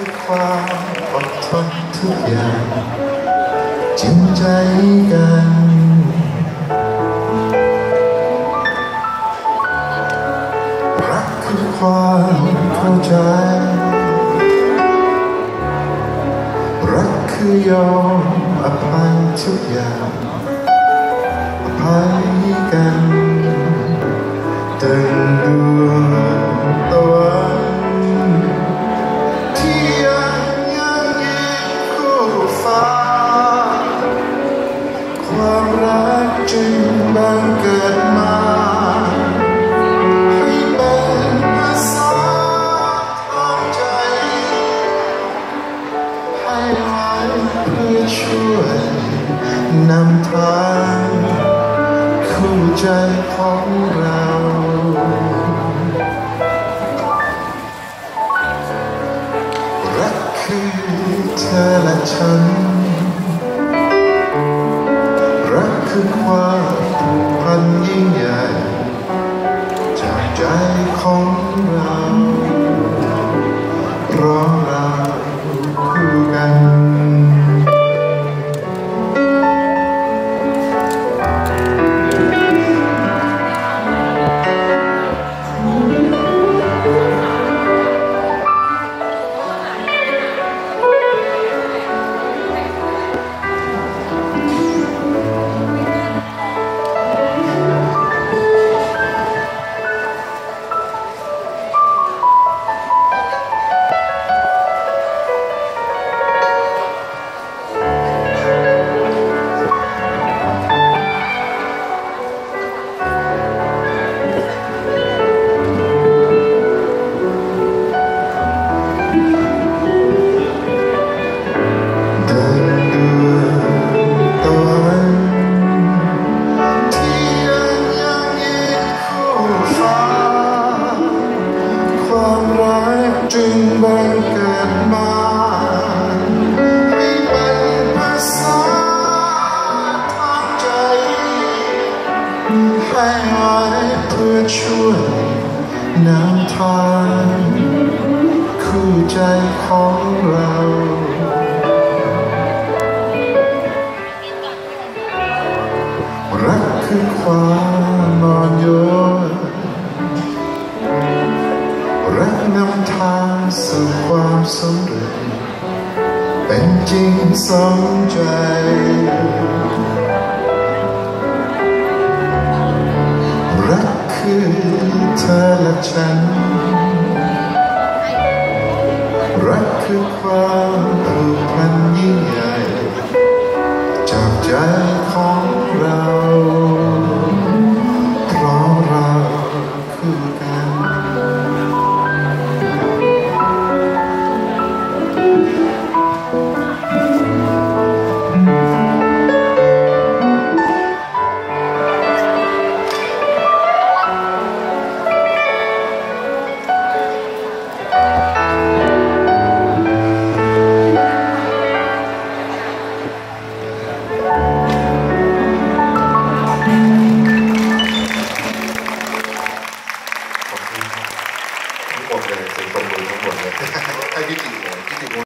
คือความอดทนทุกอย่างจริงใจกันรักคือความเข้าใจรักคือยอมอภัยทุกอย่างอภัยกันตึงดวงตะวันที่ยังยิงคู่ฟ้าความรักจึงบังเกิดมาให้เป็นภาษาทางใจให้ไว้เพื่อช่วยนำทางคู่ใจของเรารักคือเธอและฉันรักคือความผูกพันยิ่งใหญ่จากใจของเราเพราะเราคู่กันจึงบังเกิดมาให้เป็นภาษาทางใจให้ไว้เพื่อช่วยนำทางคู่ใจของเรารักคือความอ่อนโยนรักนำทางสู่ความสำเร็จเป็นจริงสมใจรักคือเธอและฉันรักคือความผูกพันยิ่งใหญ่จากใจของเราเพราะเราคือกันหมดเลยเสียงปรบมือทั้งหมดเลยให้พี่ติ๋วเลยพี่ติ๋ว